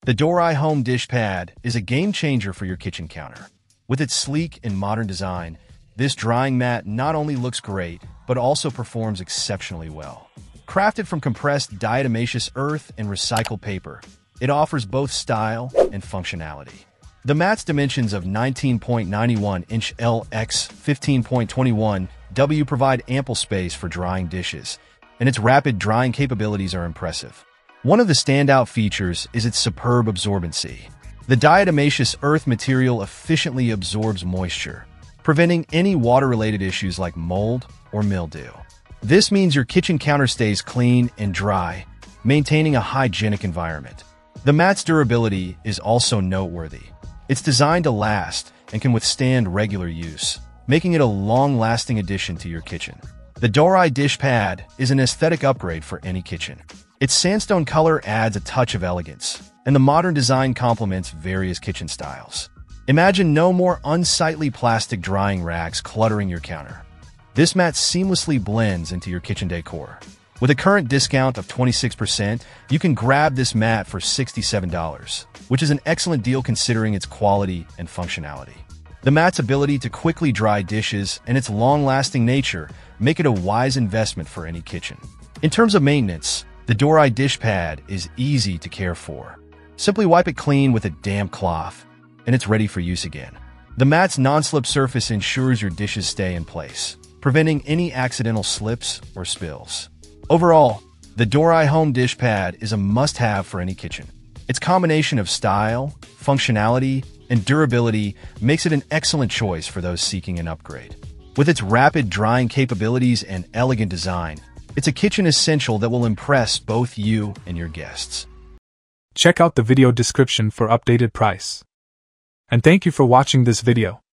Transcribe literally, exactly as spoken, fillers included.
The Dorai Home Dish Pad is a game-changer for your kitchen counter. With its sleek and modern design, this drying mat not only looks great, but also performs exceptionally well. Crafted from compressed diatomaceous earth and recycled paper, it offers both style and functionality. The mat's dimensions of nineteen point nine one inch L by fifteen point two one W provide ample space for drying dishes, and its rapid drying capabilities are impressive. One of the standout features is its superb absorbency. The diatomaceous earth material efficiently absorbs moisture, preventing any water-related issues like mold or mildew. This means your kitchen counter stays clean and dry, maintaining a hygienic environment. The mat's durability is also noteworthy. It's designed to last and can withstand regular use, making it a long-lasting addition to your kitchen. The Dorai Dish Pad is an aesthetic upgrade for any kitchen. Its sandstone color adds a touch of elegance, and the modern design complements various kitchen styles. Imagine no more unsightly plastic drying racks cluttering your counter. This mat seamlessly blends into your kitchen decor. With a current discount of twenty-six percent, you can grab this mat for sixty-seven dollars, which is an excellent deal considering its quality and functionality. The mat's ability to quickly dry dishes and its long-lasting nature make it a wise investment for any kitchen. In terms of maintenance, the Dorai Dish Pad is easy to care for. Simply wipe it clean with a damp cloth, and it's ready for use again. The mat's non-slip surface ensures your dishes stay in place, preventing any accidental slips or spills. Overall, the Dorai Home Dish Pad is a must-have for any kitchen. Its combination of style, functionality, and durability makes it an excellent choice for those seeking an upgrade. With its rapid drying capabilities and elegant design, it's a kitchen essential that will impress both you and your guests. Check out the video description for updated price. And thank you for watching this video.